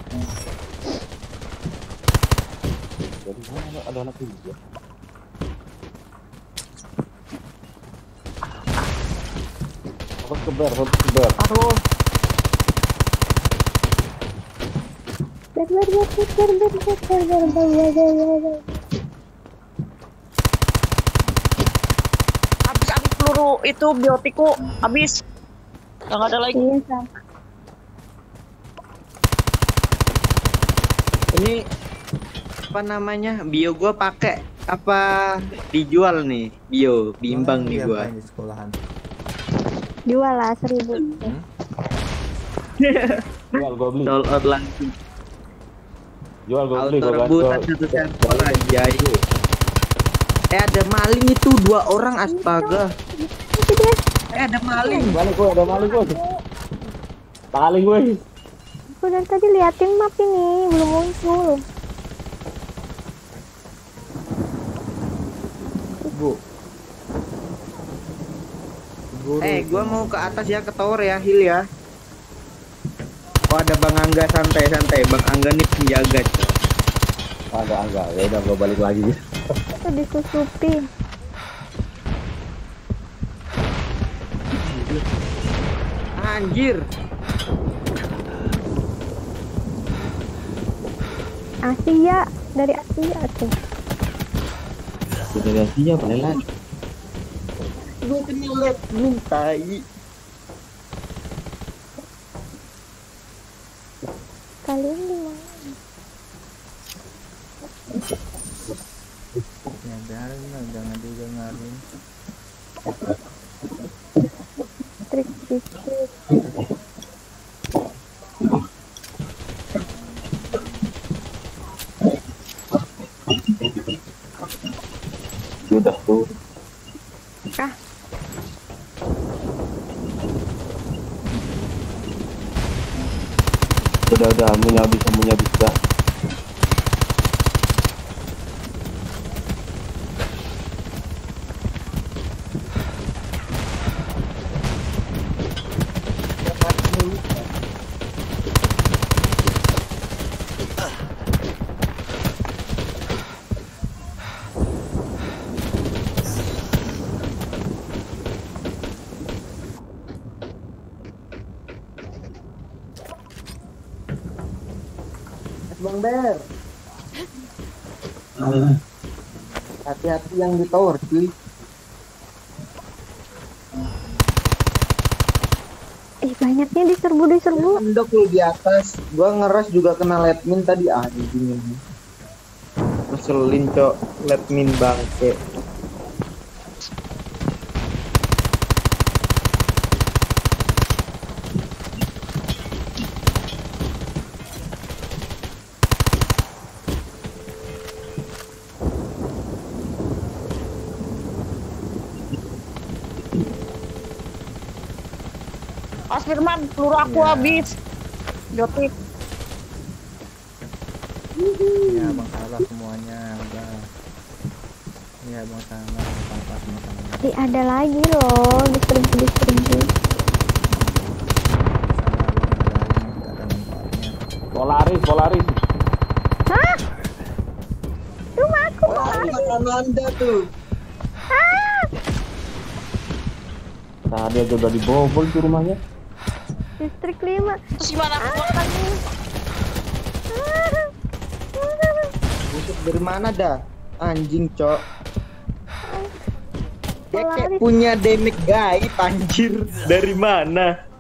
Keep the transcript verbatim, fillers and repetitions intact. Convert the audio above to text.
Dari mana ada anak ini ya? Harus keber, harus keber. Aduh. Ber ber ber ber ber ber ber ber ber ber ber ber. Habis habis peluru itu biotiku habis. Yang ada lagi. Iya, Sam. Ini apa namanya? Bio gua pakai apa dijual nih? Bio bimbang nih gua. Di sekolahan. Jual lah seribu. Hmm? Jual gua beli. Sold out langsung. Jual gua beli. Auto Gua rebutan satu server anjay. Eh ada maling itu dua orang astaga. Itu dia. Eh ada maling. Balik gua, ada maling gua. Maling gua. Aku dari tadi liatin map ini belum muncul. Bu. Guru. Eh gua mau ke atas ya, ke tower ya, heal ya. Oh ada Bang Angga, santai-santai. Bang Angga nih penjaga. Agak agak. Ya udah gua balik lagi. Itu disusupin. Anjir. Asia, dari Asia tuh. Sudah Asia balik lagi. Gua kena liat mintai. Kalian di mana? Ya biarin lah, jangan didengarin. Trik trik trik. Sudah tuh. Ah, Sudah udah amunya habis, amunya habis dah. Bang Ber. Hati-hati yang di tower cuy. eh banyaknya diserbu diserbu. Mendok lu di atas. Gua ngeras juga kena letmin tadi anjing ini. Ngeselin cok, letmin bangke. Mas Firman, peluru aku Ya. habis. Biotik. Ya bang salah semuanya udah. Ya bang salah apa-apa sama-sama. Eh ada lagi loh diserbu diserbu. Salah bang, ada ada manfaatnya. Polaris, Polaris. Hah? Rumahku. Sama Anda tuh. Ah, Tadi aja udah dibobol tuh rumahnya. distrik lima. Terus gimana aku makan? Ah. Busuk dari mana dah? Anjing cok. Dia kayak Polaris. punya damage gaib anjir. Dari mana?